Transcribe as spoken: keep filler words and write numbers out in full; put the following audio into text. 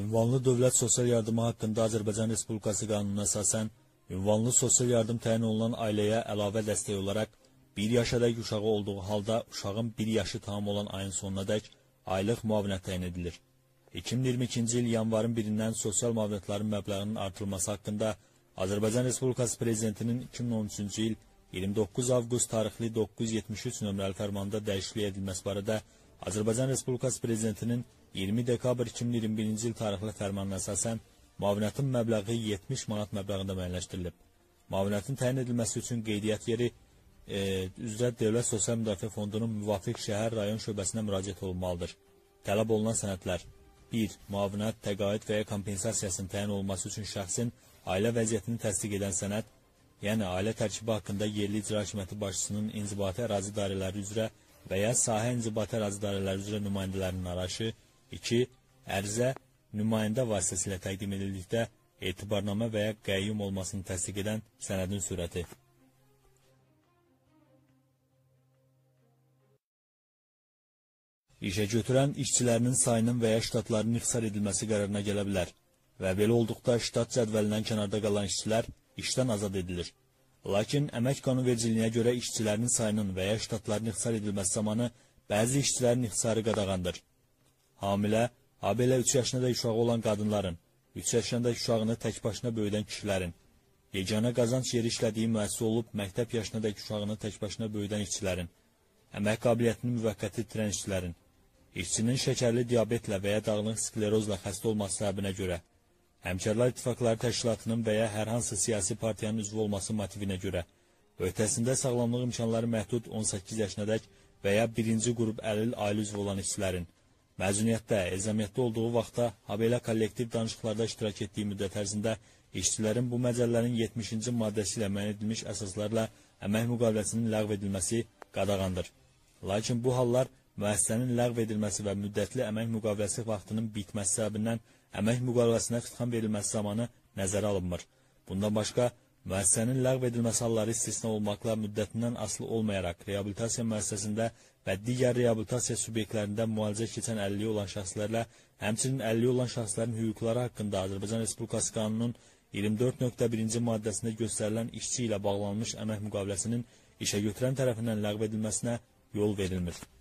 Ünvanlı dövlət sosial yardımı haqqında Azərbaycan Respublikası qanununa əsasən, ünvanlı sosial yardım təyin olunan ailəyə əlavə dəstək olaraq bir yaşadək uşağı olduğu halda uşağın bir yaşı tamam olan ayın sonunadək aylıq müavinət təyin edilir. iki min iyirmi ikinci il yanvarın birindən sosial müavinətlərin məbləğinin artırılması haqqında Azərbaycan Respublikası Prezidentinin iki min on üçüncü il iyirmi doqquz avqust tarixli doqquz yüz yetmiş üç nömrəli fərmanında dəyişiklik edilməsi barədə Azərbaycan Respublikası Prezidentinin iyirmi dekabr iki min iyirmi birinci il tarixli fərmanına əsasən müavinətin məbləği yetmiş manat məbləğində müəyyənləşdirilib. Müavinətin təyin edilməsi üçün qeydiyyat yeri e, üzrə Dövlət Sosial Müdafiə Fondunun müvafiq şəhər rayon şöbəsinə müraciət olunmalıdır. Tələb olunan sənədlər: bir. Müavinət, təqaüd və ya kompensasiyasının təyin olunması üçün şəxsin ailə vəziyyətini təsdiq edən sənəd, yəni ailə tərkibi haqqında yerli icra hakimiyyəti başçısının inzibati ərazi dairələri üzrə və ya sahə inzibati ərazi dairələri üzrə nümayəndələrinin arayışı. iki. Ərizə nümayəndə vasitəsilə təqdim edildikdə etibarnamə və ya qəyyum olmasını təsdiq edən sənədin sürəti. İşə götürən işçilərinin sayının və ya ştatlarının ixtisar edilməsi qərarına gələ bilər və belə olduqda ştat cədvəlindən kənarda qalan işçilər işdən azad edilir. Lakin əmək qanunvericiliyinə görə işçilərinin sayının və ya ştatlarının ixtisar edilməsi zamanı bəzi işçilərin ixtisarı qadağandır. Hamilə, habelə üç yaşında uşağı olan qadınların, üç yaşında uşağını tək başına böyüdən kişilərin, yeganə qazanc yeri işlədiyi müəssisə olub məktəb yaşında uşağını tək başına böyüdən işçilərin, əmək qabiliyyətini müvəqqəti itirən işçilərin, işçinin şəkərli diabetlə və ya dağlıq sklerozla xəstə olması səbəbinə görə, Həmkarlar İttifaqları Təşkilatının və ya hər hansı siyasi partiyanın üzvü olması motivinə görə, öhdəsində sağlamlıq imkanları məhdud on səkkiz yaşınadək və ya birinci qrup əlil ailə üzvü olan işçilərin, məzuniyyətdə, elzəmiyyətdə olduğu vaxtda, habelə kollektiv danışıqlarda iştirak etdiyi müddət ərzində işçilərin bu məcəllələrin yetmişinci maddəsi ilə müəyyən edilmiş əsaslarla əmək müqaviləsinin ləğv edilməsi qadağandır. Lakin bu hallar müəssisənin ləğv edilməsi və müddətli əmək müqaviləsi vaxtının bitməsi səbəbindən əmək müqaviləsinə xitam verilməsi zamanı nəzərə alınmır. Bundan başqa, müəssisənin ləğv edilməsi halları istisna olmaqla müddətindən asılı olmayaraq reabilitasiya müəssisəsində və digər reabilitasiya subyektlərində müalicə keçən əlilliyi olan şəxslərlə, həmçinin əlilliyi olan şəxslərin hüquqları haqqında Azərbaycan Respublikası Qanununun iyirmi dörd nöqtə birinci maddəsində göstərilən işçi ilə bağlanmış əmək müqaviləsinin işə götürən tərəfindən ləğv edilməsinə yol verilmir.